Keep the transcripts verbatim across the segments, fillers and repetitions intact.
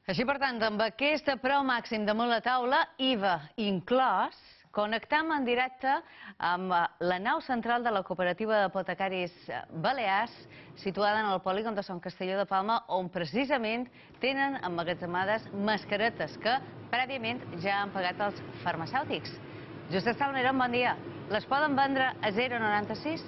Així, per tant, amb aquest preu màxim damunt la taula, I V A inclòs, connectam en directe amb la nau central de la cooperativa d'apotecaris Balears, situada en el polígon de Sant Castelló de Palma, on precisament tenen emmagatzemades mascaretes que prèviament ja han pagat els farmacèutics. Josep Salmerón, bon dia. Les poden vendre a zero coma noranta-sis?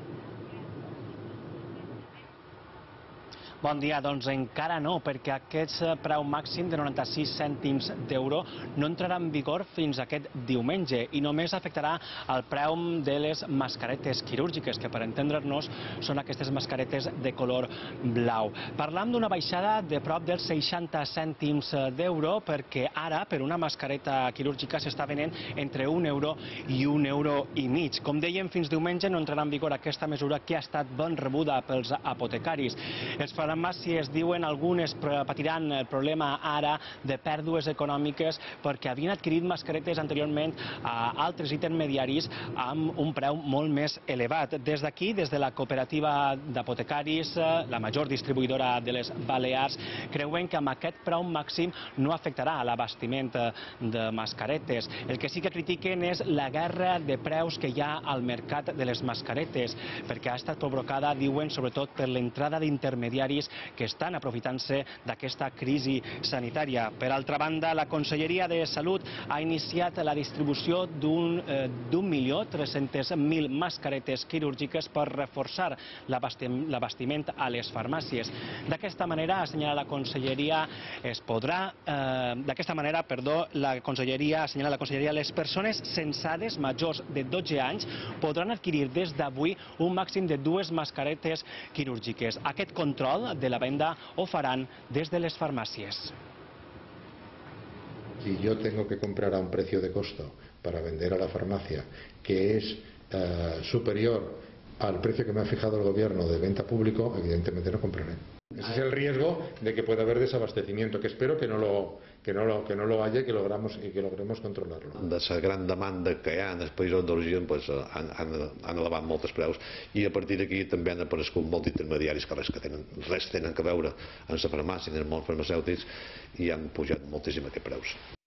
Bon dia, doncs encara no, perquè aquest preu màxim de noranta-sis cèntims d'euro no entrarà en vigor fins aquest diumenge i només afectarà el preu de les mascaretes quirúrgiques, que per entendre'ns són aquestes mascaretes de color blau. Parlam d'una baixada de prop dels seixanta cèntims d'euro, perquè ara per una mascareta quirúrgica s'està venent entre un euro i un euro i mig. Com dèiem, fins diumenge no entrarà en vigor aquesta mesura que ha estat ben rebuda pels apotecaris. Els farmàcies diuen algunes patiran el problema ara de pèrdues econòmiques perquè havien adquirit mascaretes anteriorment a altres intermediaris amb un preu molt més elevat. Des d'aquí, des de la cooperativa d'apotecaris, la major distribuïdora de les Balears, creuen que amb aquest preu màxim no afectarà l'abastiment de mascaretes. El que sí que critiquen és la guerra de preus que hi ha al mercat de les mascaretes, perquè ha estat provocada, diuen, sobretot per l'entrada d'intermediaris que estan aprofitant-se d'aquesta crisi sanitària. Per altra banda, la Conselleria de Salut ha iniciat la distribució d'un milió tres-centes mil mascaretes quirúrgiques per reforçar l'abastiment a les farmàcies. D'aquesta manera, assenyala la Conselleria, es podrà, d'aquesta manera, perdó, la Conselleria assenyala la Conselleria, les persones censades majors de dotze anys podran adquirir des d'avui un màxim de dues mascaretes quirúrgiques. Aquest control de la venda ho faran des de les farmàcies. Si yo tengo que comprar a un precio de costo para vender a la farmacia que es eh, superior al precio que me ha fijado el gobierno de venta público, evidentemente no compraré. Ese es el riesgo de que pueda haver desabastecimiento, que espero que no lo, que no lo, que no lo haya y que logramos, y que logremos controlarlo. De la gran demanda que hi ha en els països d'origen, pues, han, han, han elevat molts preus i a partir d'aquí també han aparegut molts intermediaris que res, que tenen, res tenen que veure amb la farmàcia, amb els món farmacèutics, i han pujat moltíssim aquests preus.